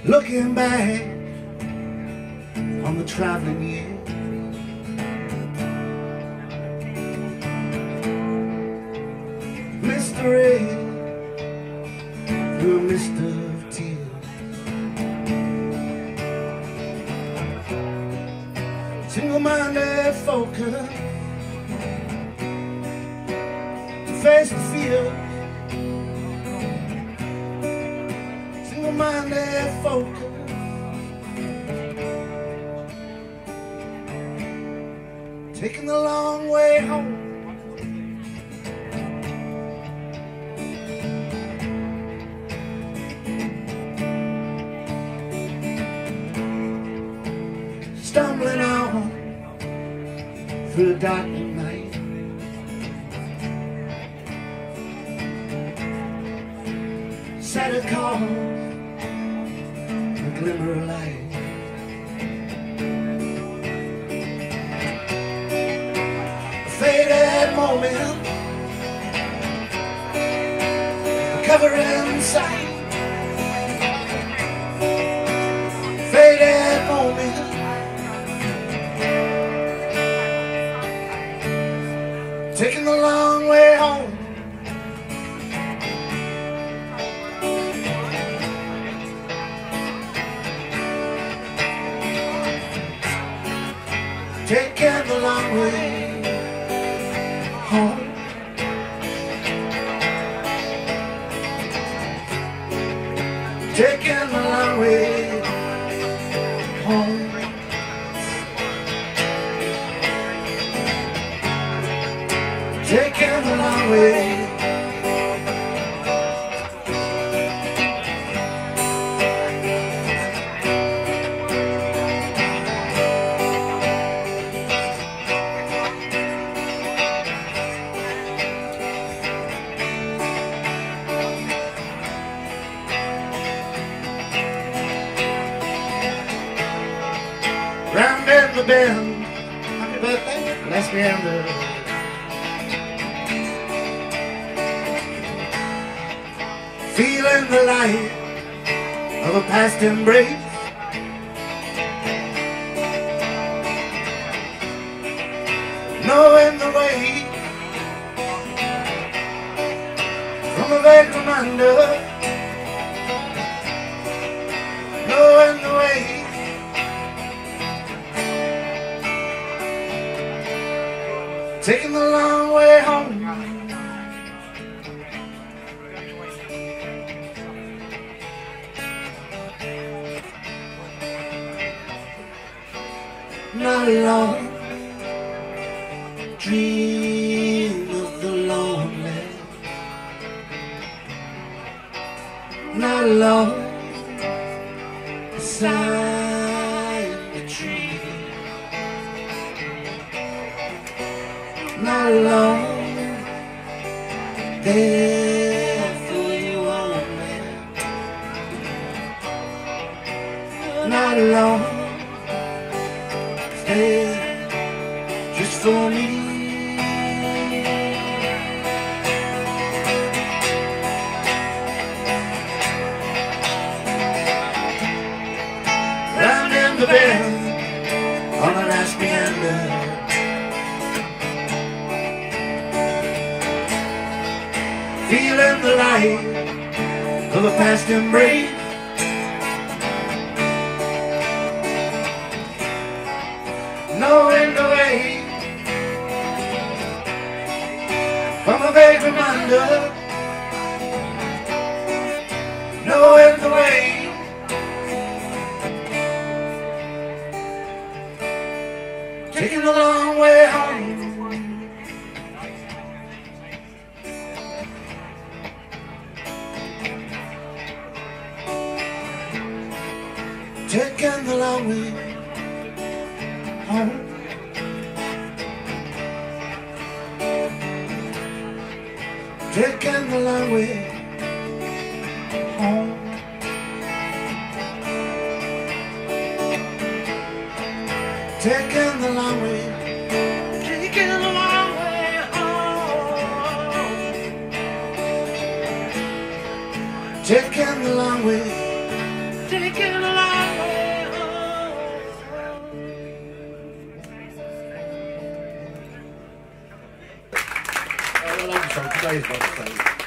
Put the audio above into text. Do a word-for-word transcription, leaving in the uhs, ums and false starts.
Looking back on the traveling year, mystery through a mist of tears, single-minded focus to face the fear. Single-minded focus, taking the long way home. Stumbling on through the dark night, set a call, a glimmer of light. A faded moment, a cover in sight. Faded moment, taking the long way home. Taking the long way home. Taking the long way home. Taking the long way. Round in the bend, happy birthday, let's be under. Feeling the light of a past embrace, knowing the way from a vague reminder, knowing the way. Taking the long way home. Not alone, dream of the lonely. Not alone, beside the tree. Not alone, there for you only. Not alone, stay just for me. Round in the bend on the last meander, feeling the light of a past embrace, knowing the way from a vague reminder, knowing the way. Taking the long way home. Taking the long way home. Taking the long way home. Taking the long way. Taking the long way home. Taking the long way. Taking the So today's birthday.